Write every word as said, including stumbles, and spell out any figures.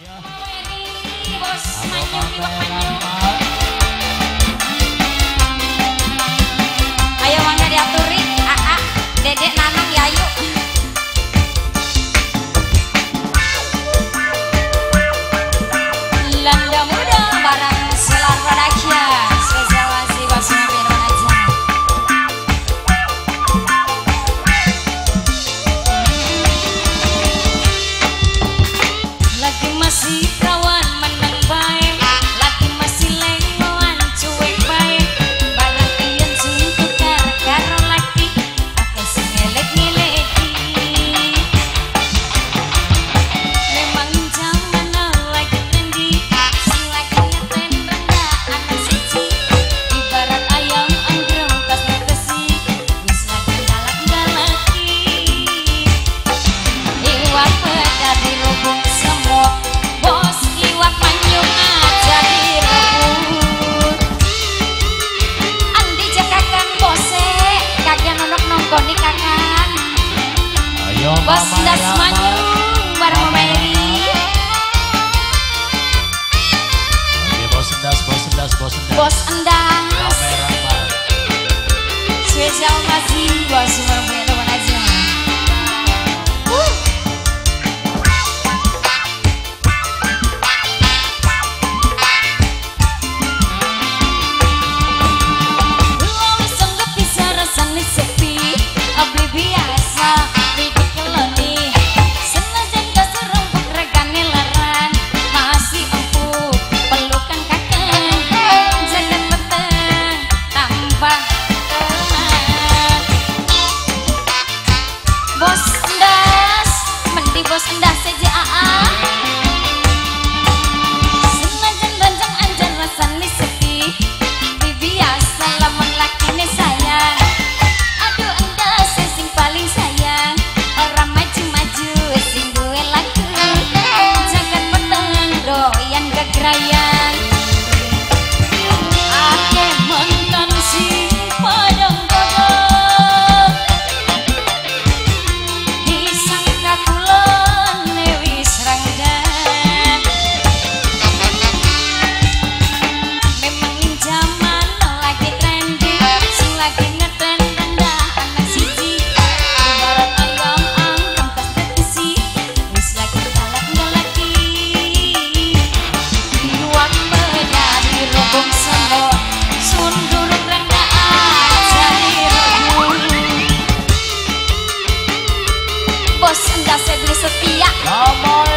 Bos manyung iwak manyung. Ayo mangga diaturi, Aa, Dedek Nanang Yayu. Landa muda barang Selar Production. Spesial masih bos mampir aja. Lagi masih kawan menang baik, lagi masih lengoan cuek baik. Barang pian suntuk karo lagi, ake sing ngelek-ngeleki. Memang zaman lagi trendy, sing lagi ngetren rendah anak siji. Ibarat ayam anggrek tas besi, wis lagi galak-galaki. Iwak peda dirubung semua, bos iwak manyung aja direbut. Andi jekakan bose, kagak nonok nongkoni kakan. Ayo Bos Mama das Rama. manyung bareng Mama Eri. Oke, bos endas, bos endas, bos endas. Bos endas, Rame Rama. spesial masih bos Mama teman aja. Uh. Lalu sanggup bisa rasanya sepi, abli biasa, bidik keloni. Senajan gak serempuk regane laran, masih empuk pelukan kakek. Jangan peteng, tambah teman. Bos endas, mendi bos endas saja aa. Senajan ranjang anjan rasanya sepi, biasa lamun lakine sayang. Aduh endas sing paling sayang, orang maju-maju sing duwe laku. Jangan peteng doyan gegrayan. Ake mantan si padang kodok, disangka kulon wis ranggan. Memang zaman lagi trending, sing lagi ngetren rendah anak siji. Ibarat ayam angkam tas besi, wis lagi galak-galaki. Iwak peda dirubung semua, sunduruk rendah aja direbut. Bos endas beli setia, Rama